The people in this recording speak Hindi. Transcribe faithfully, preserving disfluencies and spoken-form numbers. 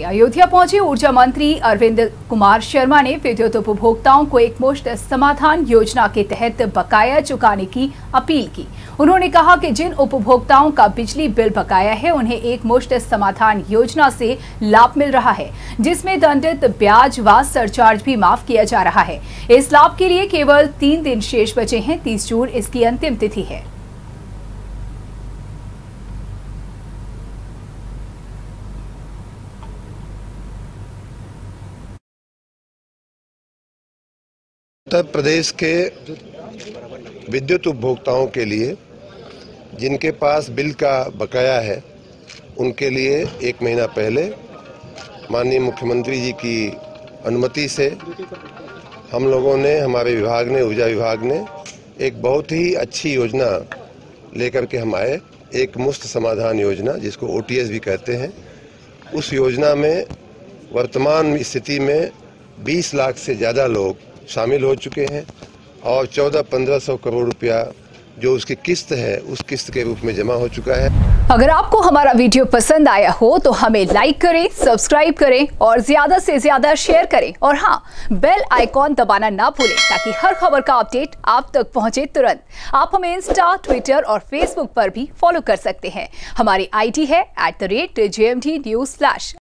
अयोध्या पहुंचे ऊर्जा मंत्री अरविंद कुमार शर्मा ने विद्युत उपभोक्ताओं को एक मुश्त समाधान योजना के तहत बकाया चुकाने की अपील की। उन्होंने कहा कि जिन उपभोक्ताओं का बिजली बिल बकाया है उन्हें एक मुश्त समाधान योजना से लाभ मिल रहा है, जिसमें दंडित ब्याज व सरचार्ज भी माफ किया जा रहा है। इस लाभ के लिए केवल तीन दिन शेष बचे हैं। तीस जून इसकी अंतिम तिथि है। उत्तर प्रदेश के विद्युत उपभोक्ताओं के लिए जिनके पास बिल का बकाया है, उनके लिए एक महीना पहले माननीय मुख्यमंत्री जी की अनुमति से हम लोगों ने, हमारे विभाग ने, ऊर्जा विभाग ने एक बहुत ही अच्छी योजना लेकर के हम आए। एक मुफ्त समाधान योजना, जिसको ओ टी एस भी कहते हैं। उस योजना में वर्तमान स्थिति में बीस लाख से ज़्यादा लोग शामिल हो चुके हैं और चौदह पंद्रह सौ करोड़ रुपया जो उसकी किस्त है, उस किस्त के रूप में जमा हो चुका है। अगर आपको हमारा वीडियो पसंद आया हो तो हमें लाइक करें, सब्सक्राइब करें और ज्यादा से ज्यादा शेयर करें। और हाँ, बेल आइकॉन दबाना ना भूलें ताकि हर खबर का अपडेट आप तक पहुंचे तुरंत। आप हमें इंस्टा, ट्विटर और फेसबुक पर भी फॉलो कर सकते हैं। हमारी आई डी है at the rate J M D news flash.